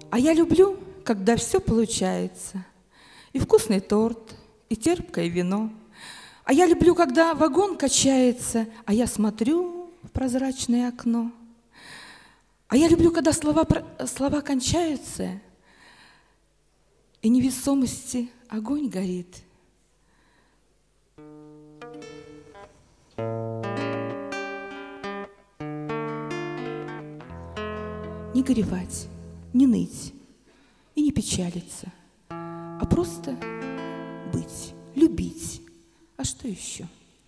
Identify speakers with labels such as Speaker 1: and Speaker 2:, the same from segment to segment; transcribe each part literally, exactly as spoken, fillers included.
Speaker 1: А я люблю, когда все получается. И вкусный торт, и терпкое вино. А я люблю, когда вагон качается, а я смотрю в прозрачное окно. А я люблю, когда слова, слова кончаются, и невесомости огонь горит. Не горевать, не ныть и не печалиться, а просто быть, любить. А что еще?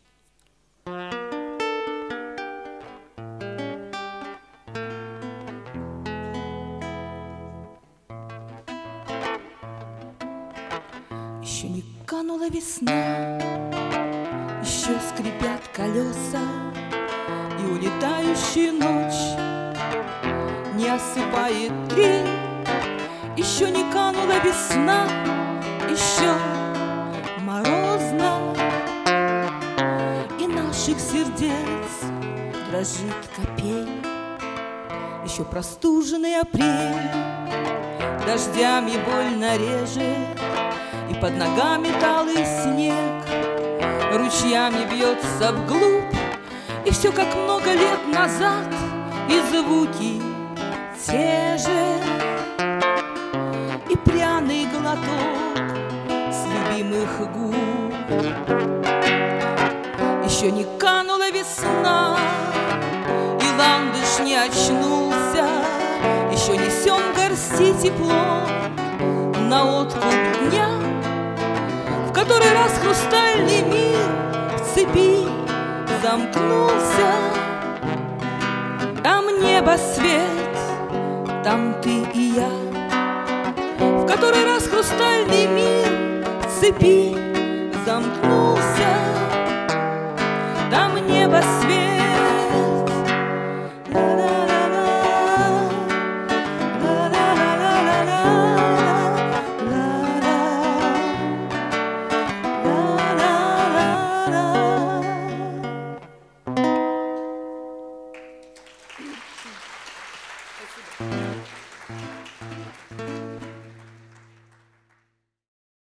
Speaker 1: Еще не канула весна, еще скрипят колеса, и улетающая ночь не осыпает трель. Еще не канула весна, еще морозно, и наших сердец дрожит капель. Еще простуженный апрель дождями больно режет, и под ногами талый снег ручьями бьется вглубь. И все как много лет назад, и звуки те же, и пряный глоток с любимых губ. Еще не канула весна, и ландыш не очнулся. Еще несем горсти тепло на откуп дня, в который раз хрустальный мир в цепи замкнулся. Там небо свет, там ты и я, в который раз хрустальный мир в цепи замкнулся. Там небо свет,